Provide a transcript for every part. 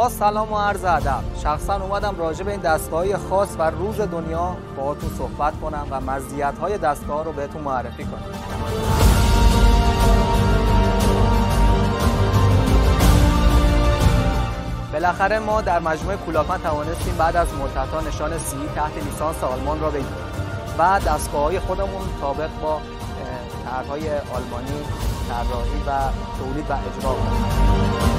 با سلام و عرض ادب. شخصا اومدم راجع به این دستگاه‌های خاص و روز دنیا باهاتون صحبت کنم و مزیت‌های دستگاه رو بهتون معرفی کنم. بالاخره ما در مجموعه کولاکان توانستیم بعد از مدت‌ها نشان سی تحت لیسانس آلمان را بگیریم و دستگاه‌های خودمون طابق با طرح‌های آلمانی طراحی و تولید و اجرا کنیم.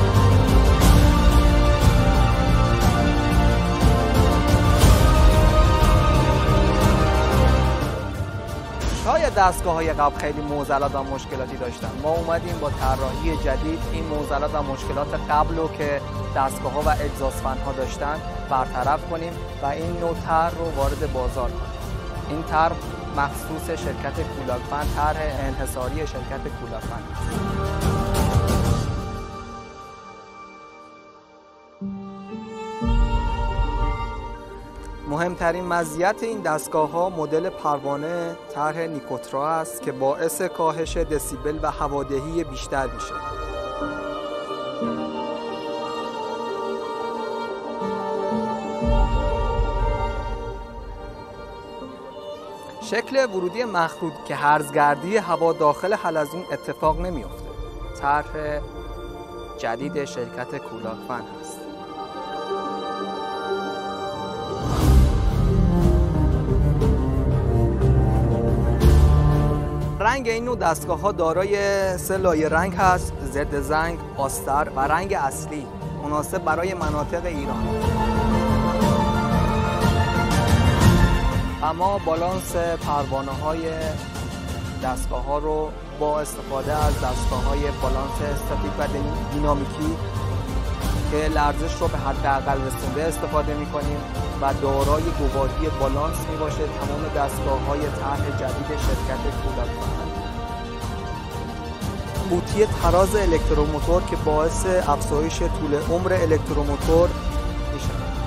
شاید دستگاه‌های قبل خیلی معضلات و مشکلاتی داشتن. ما اومدیم با طراحی جدید این معضلات و مشکلات قبل رو که دستگاه‌ها و اگزوسفن‌ها داشتن برطرف کنیم و این نوع طرح رو وارد بازار کنیم. این طرح مخصوص شرکت کولاکفن، طرح انحصاری شرکت کولاکفن است. مهمترین مزیت این دستگاه‌ها مدل پروانه طرح نیکوترا است که باعث کاهش دسیبل و هوادهی بیشتر میشه. شکل ورودی مخروط که هرزگردی هوا داخل حلزون اتفاق نمیفته. طرح جدید شرکت کولاکفن است. رنگ این نوع دستگاه‌ها دارای 3 لایه رنگ هست: ضد زنگ، آستر و رنگ اصلی مناسب برای مناطق ایران. اما بالانس پروانه‌های دستگاه‌ها رو با استفاده از دستگاه‌های بالانس استاتیک و دینامیکی که لرزش رو به حداقل رسونده استفاده می‌کنیم و دارای گواهی بالانس می‌باشه. تمام دستگاه‌های طرح جدید شرکت کولاکفن قوطی تراز الکتروموتور که باعث افزایش طول عمر الکتروموتور میشه.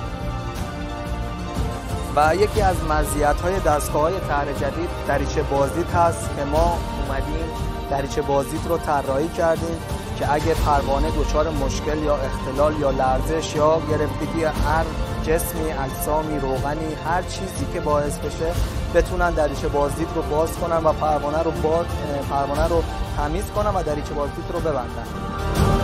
و یکی از مزیت‌های دستگاه‌های طرح جدید دریچه بازدید هست که ما اومدیم دریچه بازدید رو طراحی کردیم که اگه پروانه دچار مشکل یا اختلال یا لرزش یا گرفتگی هر جسمی، اجسامی، روغنی، هر چیزی که باعث بشه بتونن دریچه بازدید رو باز کنن و پروانه رو تمیز کنن و دریچه بازدید رو ببندن.